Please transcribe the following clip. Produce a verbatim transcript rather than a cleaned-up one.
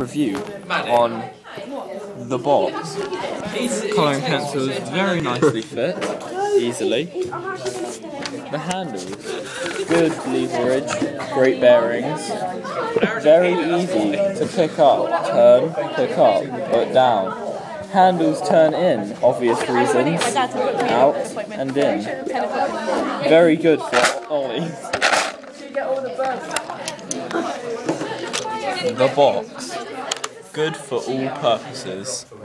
review on the box. Colouring pencils very nicely fit, easily. The handles, good leverage, great bearings, very easy to pick up, turn, pick up, put down. Handles turn in, obvious reasons, out and in. Very good for ollies. The box, good for all purposes.